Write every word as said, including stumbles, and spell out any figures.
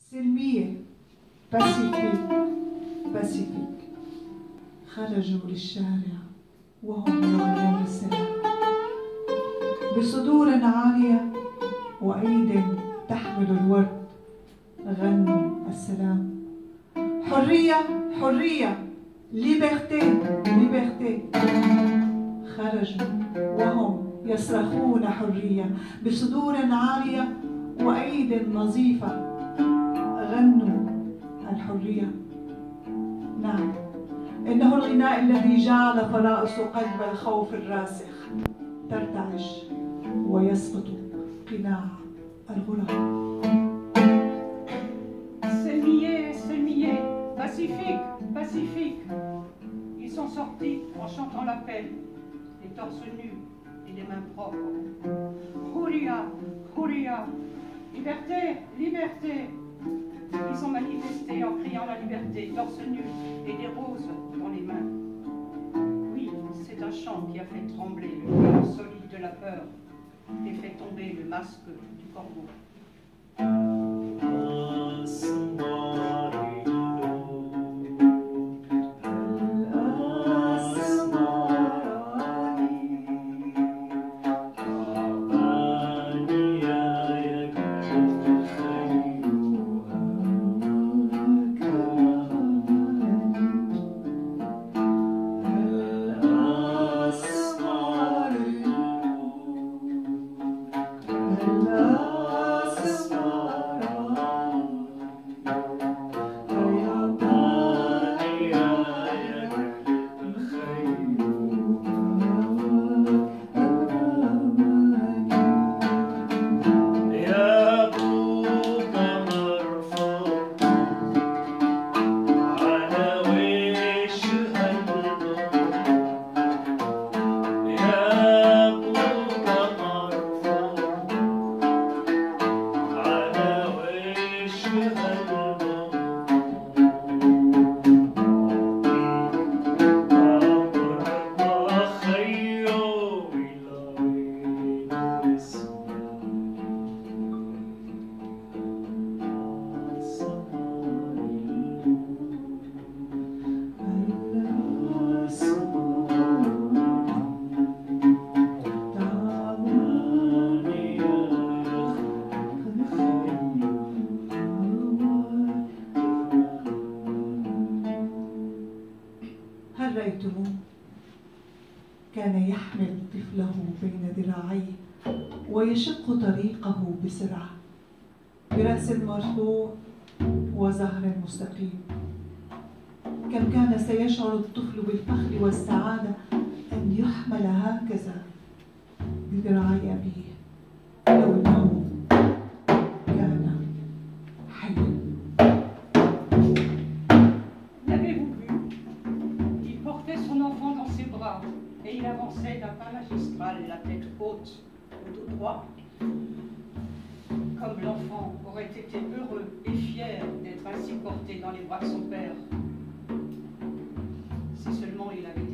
سلمية باسيفيك باسيفيك خرجوا للشارع وهم يغنون السلام بصدور عالية وأيد تحمل الورد غنوا السلام. حرية حرية ليبرتي ليبرتي خرجوا وهم يصرخون حرية بصدور عالية وأيد نظيفة غنوا الحرية. نعم، إنه الغناء الذي جعل فرائص قلب الخوف الراسخ ترتعش ويسقط قناع الغراب. Selmier, Selmier, pacifique, pacifique. Ils sont sortis en chantant l'appel, les torses nus et les mains propres. Huria, Huria, liberté, liberté. Ils ont manifesté en criant la liberté, torse nu et des roses dans les mains. Oui, c'est un chant qui a fait trembler le cœur solide de la peur et fait tomber le masque du corbeau. هل رأيتموه؟ كان يحمل طفله بين ذراعيه ويشق طريقه بسرعة برأس مرفوع وظهر مستقيم. كم كان سيشعر الطفل بالفخر والسعادة أن يحمل هكذا بذراعي أبيه لو أنه كان حيا. Et il avançait d'un pas magistral, la tête haute, le dos droit, comme l'enfant aurait été heureux et fier d'être ainsi porté dans les bras de son père. Si seulement il avait